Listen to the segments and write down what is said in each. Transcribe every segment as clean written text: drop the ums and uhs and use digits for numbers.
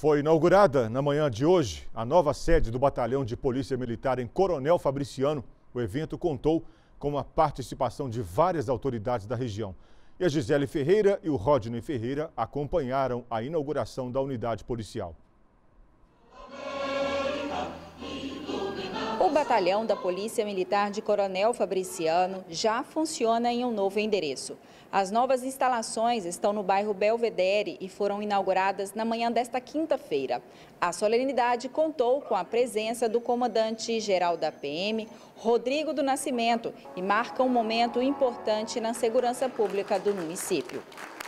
Foi inaugurada na manhã de hoje a nova sede do Batalhão de Polícia Militar em Coronel Fabriciano. O evento contou com a participação de várias autoridades da região. E a Gisele Ferreira e o Rodney Ferreira acompanharam a inauguração da unidade policial. O Batalhão da Polícia Militar de Coronel Fabriciano já funciona em um novo endereço. As novas instalações estão no bairro Belvedere e foram inauguradas na manhã desta quinta-feira. A solenidade contou com a presença do comandante-geral da PM, Rodrigo do Nascimento, e marca um momento importante na segurança pública do município.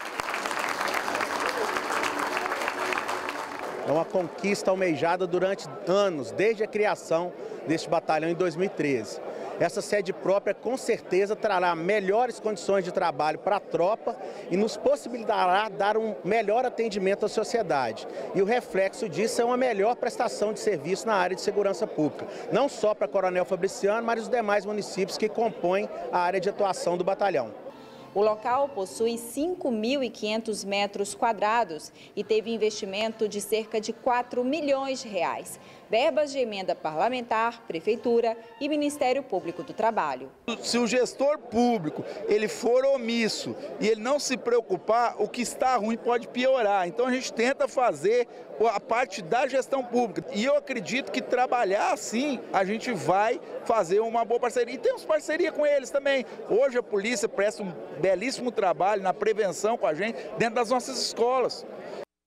É uma conquista almejada durante anos, desde a criação deste batalhão em 2013. Essa sede própria, com certeza, trará melhores condições de trabalho para a tropa e nos possibilitará dar um melhor atendimento à sociedade. E o reflexo disso é uma melhor prestação de serviço na área de segurança pública, não só para Coronel Fabriciano, mas os demais municípios que compõem a área de atuação do batalhão. O local possui 5.500 metros quadrados e teve investimento de cerca de 4 milhões de reais. Verbas de emenda parlamentar, Prefeitura e Ministério Público do Trabalho. Se o gestor público ele for omisso e ele não se preocupar, o que está ruim pode piorar. Então a gente tenta fazer a parte da gestão pública. E eu acredito que trabalhar assim, a gente vai fazer uma boa parceria. E temos parceria com eles também. Hoje a polícia presta um belíssimo trabalho na prevenção com a gente dentro das nossas escolas.